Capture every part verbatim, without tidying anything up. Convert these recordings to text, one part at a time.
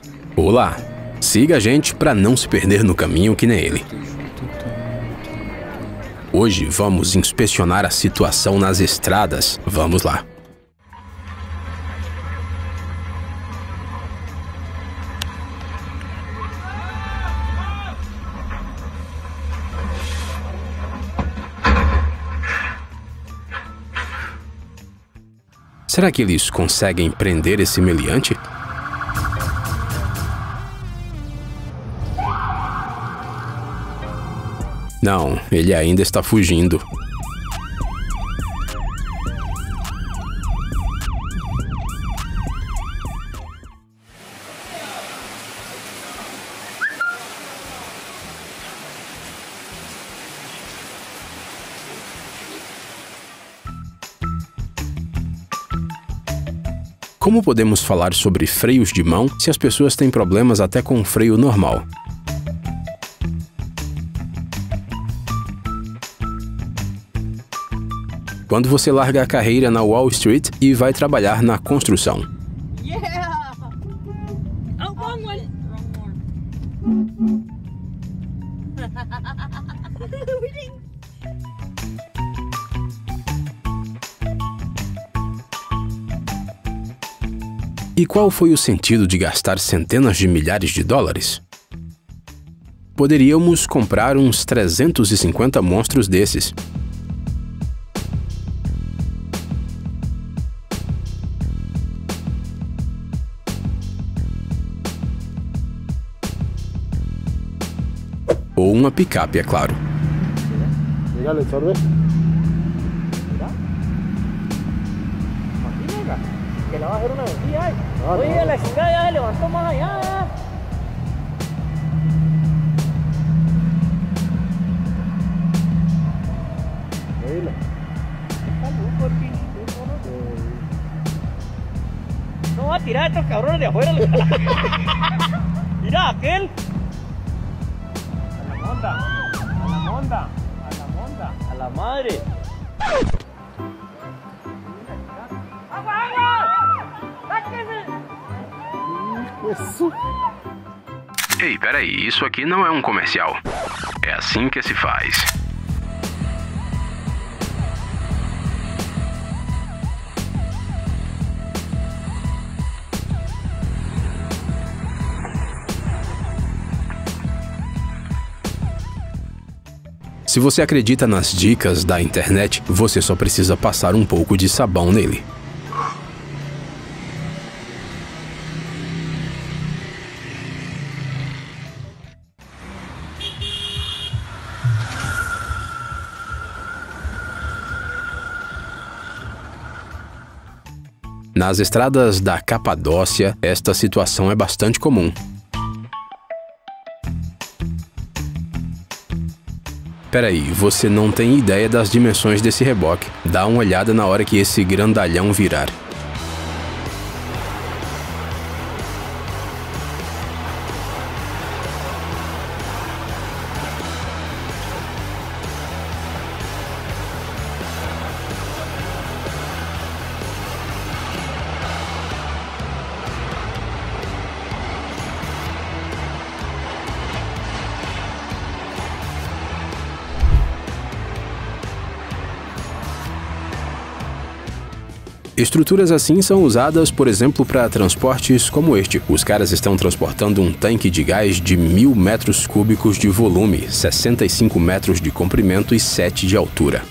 Olá, siga a gente para não se perder no caminho que nem ele. Hoje vamos inspecionar a situação nas estradas. Vamos lá. Será que eles conseguem prender esse meliante? Não, ele ainda está fugindo. Como podemos falar sobre freios de mão se as pessoas têm problemas até com o freio normal? Quando você larga a carreira na Wall Street e vai trabalhar na construção. Yeah! Oh, wrong one! E qual foi o sentido de gastar centenas de milhares de dólares? Poderíamos comprar uns trezentos e cinquenta monstros desses. Ou uma picape, é claro. Mira, le sorbe. Mira. Aquí, venga. Que la va a hacer una vendida ahí. Oye, la chingada ya se levantó más allá. Ya. Mira. Está loco el pinche turco, ¿no? No va a tirar a estos cabrones de afuera. Mira, aquel. A la monda, a la monda, a la monda, a la madre. ¡Agua, agua! ¡Sáquese! Isso. Ei, peraí, isso aqui não é um comercial. É assim que se faz. Se você acredita nas dicas da internet, você só precisa passar um pouco de sabão nele. Nas estradas da Capadócia, esta situação é bastante comum. Peraí, você não tem ideia das dimensões desse reboque. Dá uma olhada na hora que esse grandalhão virar. Estruturas assim são usadas, por exemplo, para transportes como este. Os caras estão transportando um tanque de gás de mil metros cúbicos de volume, sessenta e cinco metros de comprimento e sete de altura.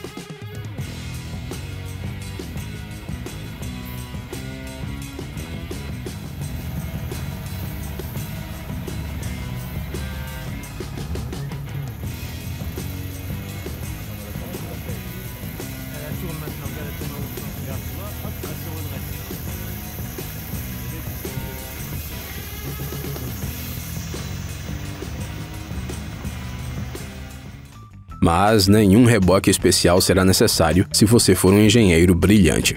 Mas nenhum reboque especial será necessário se você for um engenheiro brilhante.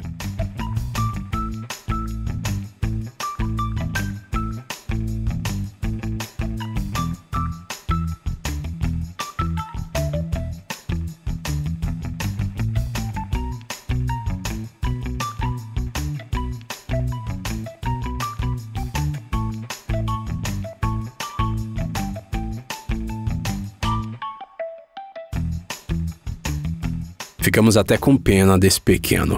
Ficamos até com pena desse pequeno.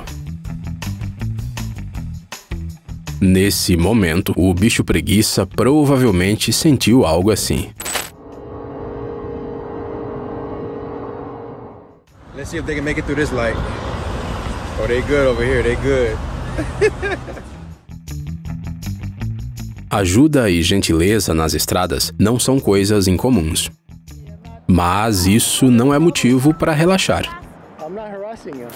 Nesse momento, o bicho preguiça provavelmente sentiu algo assim. Let's see if they can make it through this light. Oh, they good over here, they good. Ajuda e gentileza nas estradas não são coisas incomuns. Mas isso não é motivo para relaxar. I'm not harassing you.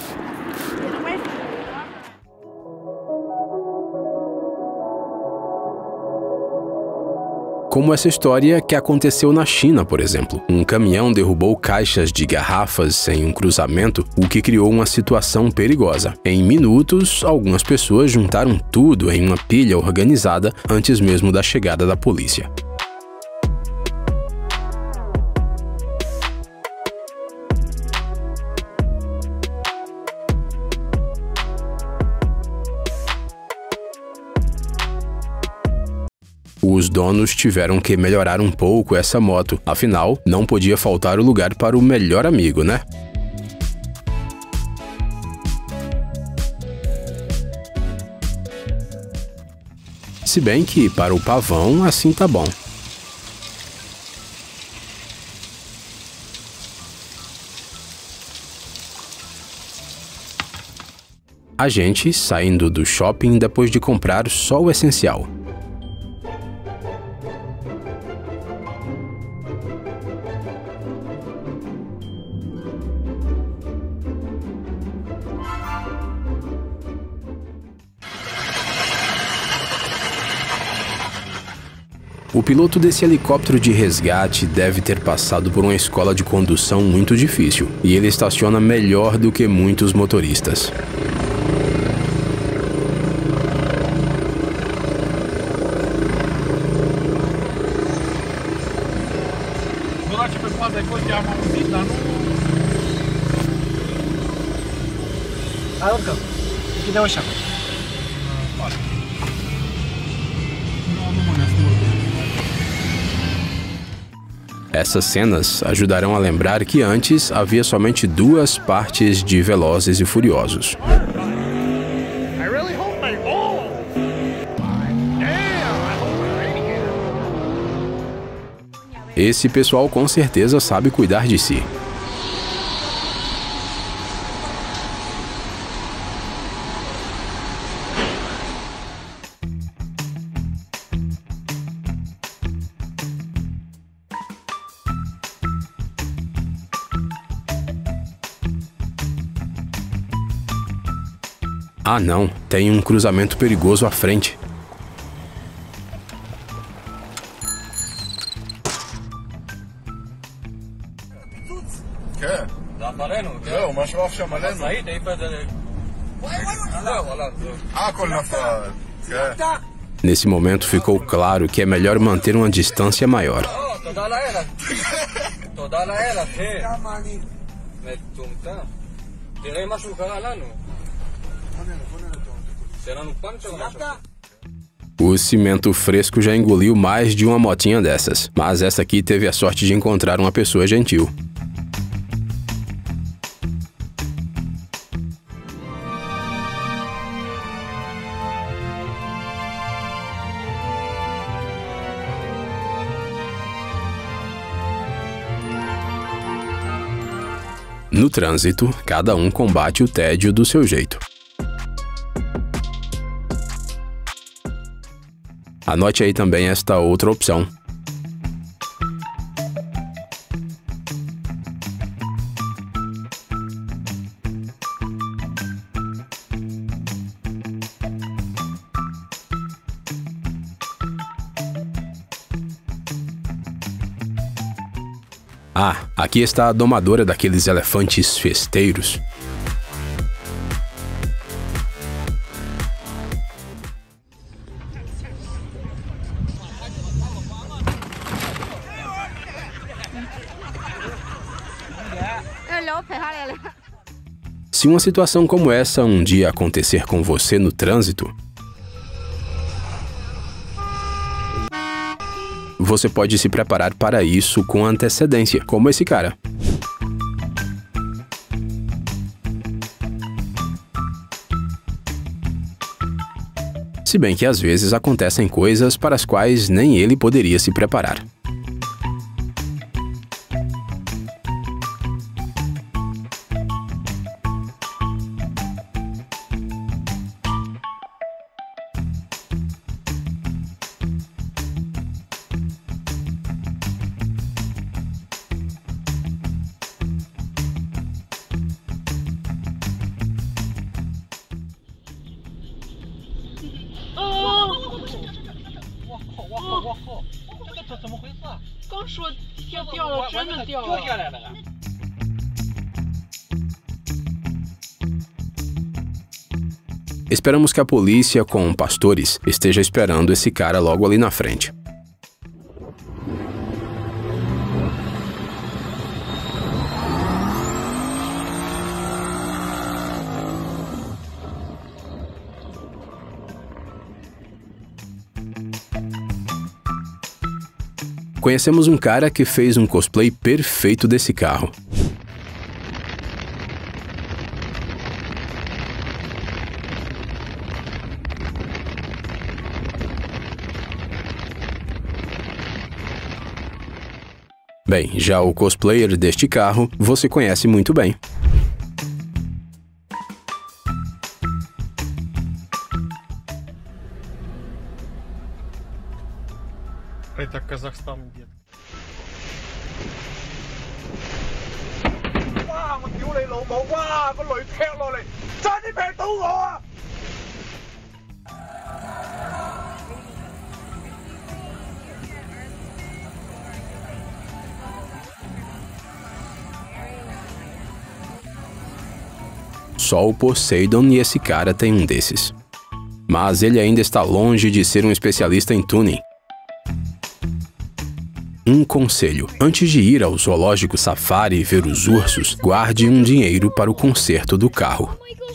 Como essa história que aconteceu na China, por exemplo. Um caminhão derrubou caixas de garrafas em um cruzamento, o que criou uma situação perigosa. Em minutos, algumas pessoas juntaram tudo em uma pilha organizada antes mesmo da chegada da polícia. Os donos tiveram que melhorar um pouco essa moto, afinal, não podia faltar o lugar para o melhor amigo, né? Se bem que, para o pavão, assim tá bom. A gente saindo do shopping depois de comprar só o essencial. O piloto desse helicóptero de resgate deve ter passado por uma escola de condução muito difícil, e ele estaciona melhor do que muitos motoristas. Essas cenas ajudarão a lembrar que antes havia somente duas partes de Velozes e Furiosos. Esse pessoal com certeza sabe cuidar de si. Ah não, tem um cruzamento perigoso à frente. Nesse momento ficou claro que é melhor manter uma distância maior. O cimento fresco já engoliu mais de uma motinha dessas, mas essa aqui teve a sorte de encontrar uma pessoa gentil. No trânsito, cada um combate o tédio do seu jeito. Anote aí também esta outra opção. Ah, aqui está a domadora daqueles elefantes festeiros. Se uma situação como essa um dia acontecer com você no trânsito, você pode se preparar para isso com antecedência, como esse cara. Se bem que às vezes acontecem coisas para as quais nem ele poderia se preparar. Esperamos que a polícia com pastores esteja esperando esse cara logo ali na frente. Conhecemos um cara que fez um cosplay perfeito desse carro. Bem, já o cosplayer deste carro você conhece muito bem. Это Казахстан где-то. Só o Poseidon e esse cara tem um desses. Mas ele ainda está longe de ser um especialista em tuning. Um conselho: antes de ir ao zoológico safari e ver os ursos, guarde um dinheiro para o conserto do carro.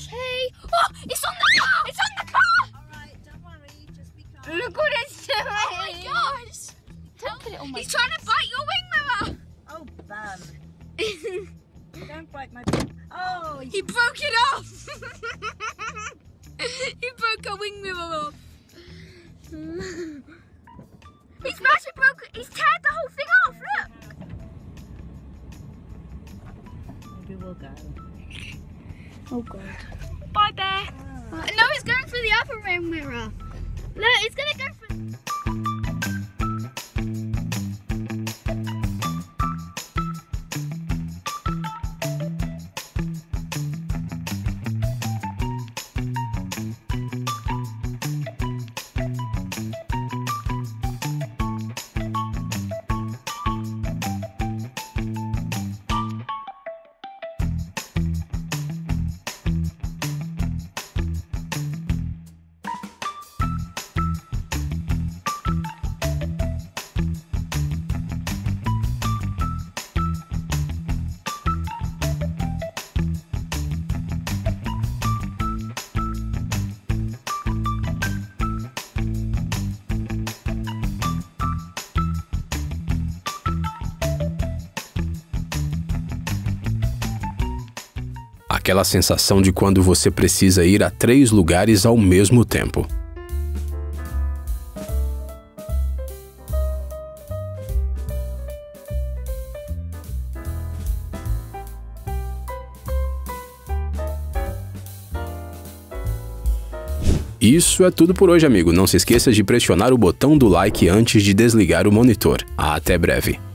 Don't bite my... Oh, he broke it off! He broke a wing mirror off. He's actually broke... He's teared the whole thing off, look! Maybe we'll go. Oh, God. Bye, Bear. Oh. No, he's going through the other wing mirror. Look, he's going to go through... Aquela sensação de quando você precisa ir a três lugares ao mesmo tempo. Isso é tudo por hoje, amigo. Não se esqueça de pressionar o botão do like antes de desligar o monitor. Até breve.